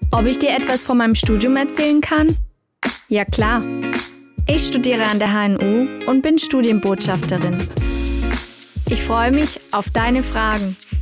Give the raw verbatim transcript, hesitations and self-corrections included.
Ob ich dir etwas von meinem Studium erzählen kann? Ja klar. Ich studiere an der H N U und bin Studienbotschafterin. Ich freue mich auf deine Fragen.